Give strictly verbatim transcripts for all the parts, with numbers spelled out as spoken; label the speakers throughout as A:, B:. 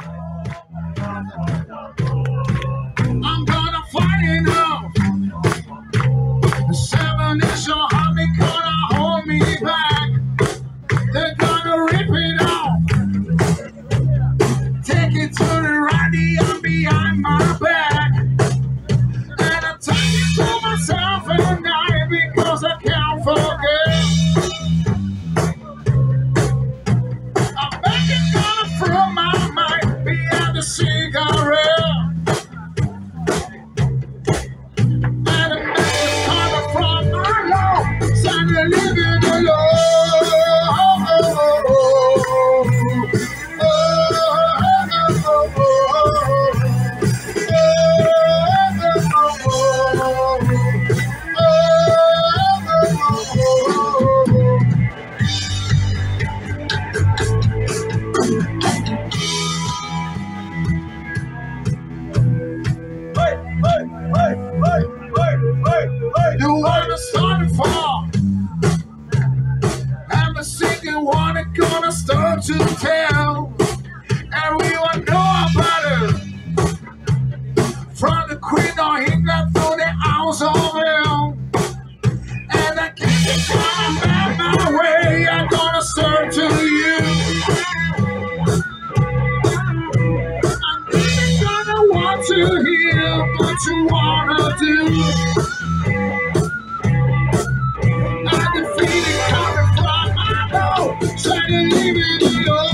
A: I'm gonna find it out. The seven is your heart, gonna hold me back. They're gonna rip it off. Take it to the right, I'm behind my back. And I'm talking to myself at night because I can't forget. I bet it's gonna throw my mind behind the cigarette. And the message coming from my love, saying you're living alone. You wanna start it from, and the second one is gonna start to tell, and we will know about it. From the Queen of England through the hours of hell, and I keep coming back my way. I'm gonna serve to you. I'm really gonna want to hear what you wanna do. Try to leave it alone.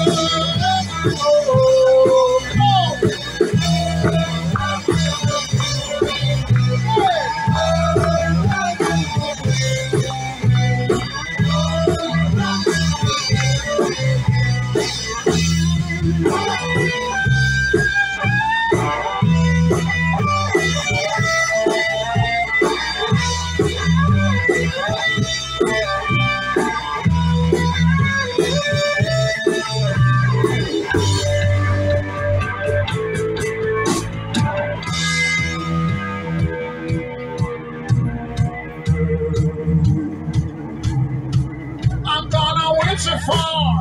A: I'm gonna wait so far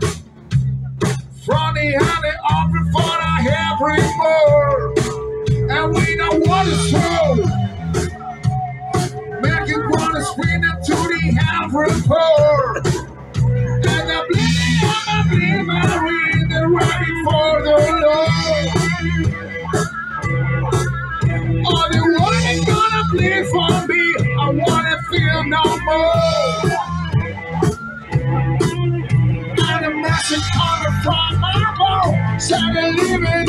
A: from the alley up before I every more, and we know what is true. Make you wanna spin it to the every pour, and I believe I believe I read the ready for the Lord. Oh, the one is gonna play for me. I wanna feel no more. And the message coming from my mouth, said to leave it